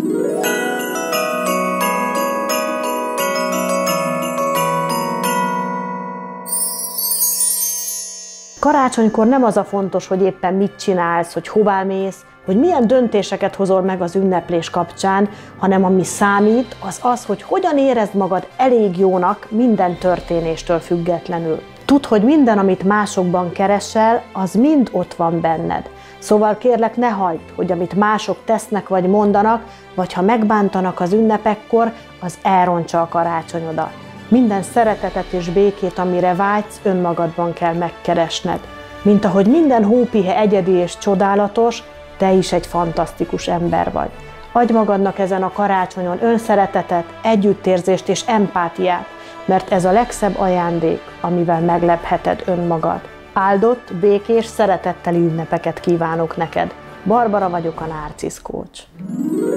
Karácsonykor nem az a fontos, hogy éppen mit csinálsz, hogy hová mész, hogy milyen döntéseket hozol meg az ünneplés kapcsán, hanem ami számít, az az, hogy hogyan érezd magad elég jónak minden történéstől függetlenül. Tudd, hogy minden, amit másokban keresel, az mind ott van benned. Szóval kérlek, ne hagyd, hogy amit mások tesznek vagy mondanak, vagy ha megbántanak az ünnepekkor, az elrontsa a karácsonyodat. Minden szeretetet és békét, amire vágysz, önmagadban kell megkeresned. Mint ahogy minden hópihe egyedi és csodálatos, te is egy fantasztikus ember vagy. Adj magadnak ezen a karácsonyon önszeretetet, együttérzést és empátiát, mert ez a legszebb ajándék, amivel meglepheted önmagad. Áldott, békés, szeretetteli ünnepeket kívánok neked. Barbara vagyok, a Narcisz Coach.